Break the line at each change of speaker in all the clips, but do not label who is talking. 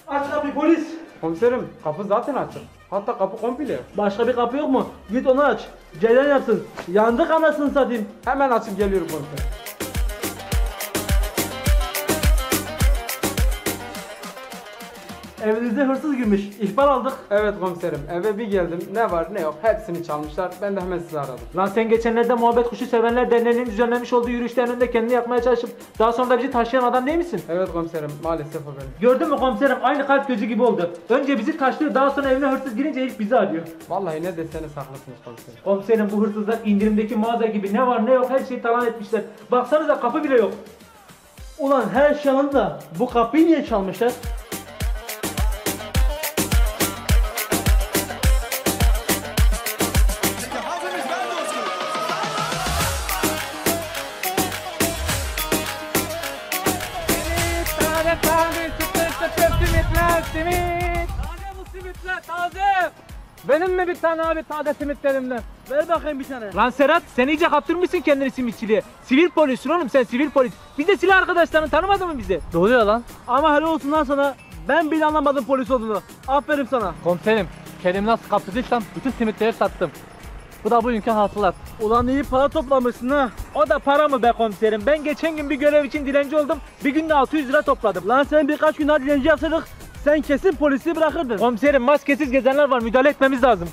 Aç kapıyı polis.
Komiserim kapı zaten açık. Hatta kapı komple.
Başka bir kapı yok mu? Git onu aç. Ceylan yapsın. Yandık anasını satayım.
Hemen açıp geliyorum komiserim.
Evinize hırsız girmiş. İhbar aldık.
Evet komiserim, eve bir geldim, ne var ne yok hepsini çalmışlar, ben de hemen sizi aradım.
Lan sen geçenlerde Muhabbet Kuşu Sevenler Derneği'nin düzenlemiş olduğu yürüyüşlerin önünde kendini yakmaya çalışıp daha sonra da bizi taşıyan adam değil misin?
Evet komiserim, maalesef o benim.
Gördün mü komiserim, aynı kalp gözü gibi oldu. Önce bizi taşlıyor, daha sonra evine hırsız girince ilk bizi arıyor.
Vallahi ne deseniz haklısınız komiserim.
Komiserim, bu hırsızlar indirimdeki mağaza gibi ne var ne yok her şeyi talan etmişler. Baksanıza, kapı bile yok. Ulan her şey anladı da bu kapıyı niye çalmışlar?
Benim mi bir tane abi taze simitlerimden?
Ver bakayım bir tane.
Lan Serhat, sen iyice kaptırmışsın kendini simitçiliğe. Sivil polissin oğlum, sen sivil polis. Biz de silah arkadaşlarını tanımadın mı bizi?
Ne oluyor lan? Ama helal olsun lan sana. Ben bile anlamadım polis olduğunu. Aferin sana.
Komiserim, kendimi nasıl kaptırdıysam bütün simitleri sattım. Bu da bugünkü hasılat.
Ulan iyi para toplamışsın ha.
O da para mı be komiserim? Ben geçen gün bir görev için dilenci oldum. Bir günde 600 lira topladım.
Lan sen birkaç gün daha dilenci yapsaydık sen kesin polisi bırakırdın.
Komiserim, maskesiz gezenler var, müdahale etmemiz lazım.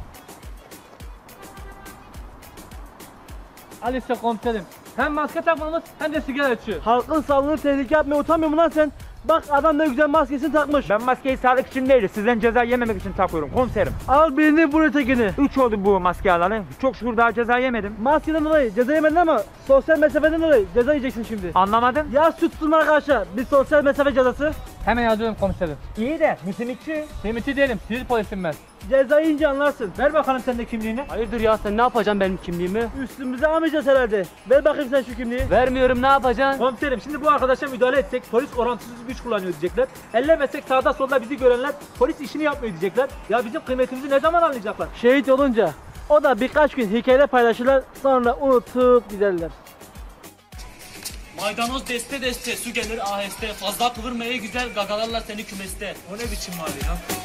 Al işte komiserim. Hem maske takmamız hem de sigara içiyor.
Halkın sağlığını tehlikeye atmaya utanmıyor mu lan sen? Bak adam ne güzel maskesini takmış.
Ben maskeyi sağlık için değil, sizden ceza yememek için takıyorum komiserim.
Al birini vur ötekini.
3 oldu bu maske alalı. Çok şükür daha ceza yemedim.
Maskeden dolayı ceza yemedin ama sosyal mesafeden dolayı ceza yiyeceksin şimdi.
Anlamadım.
Ya süt tutma arkadaşlar, bir sosyal mesafe cezası.
Hemen yazıyorum komiserim.
İyi de müsimikçi.
Simitçi değilim, sivil polisim ben.
Ceza yiyince anlarsın.
Ver bakalım sen de kimliğini.
Hayırdır ya, sen ne yapacaksın benim kimliğimi?
Üstümüze almayacağız herhalde. Ver bakayım sen şu kimliği.
Vermiyorum, ne yapacaksın?
Komiserim, şimdi bu arkadaşa müdahale etsek polis orantısız güç kullanıyor diyecekler. Ellemesek sağda solda bizi görenler polis işini yapmıyor diyecekler. Ya bizim kıymetimizi ne zaman anlayacaklar?
Şehit olunca o da birkaç gün hikaye paylaşırlar, sonra unutup giderler.
Maydanoz deste deste, su gelir aheste. Fazla kıvırmaya güzel, gagalarla seni kümeste. O ne biçim var ya?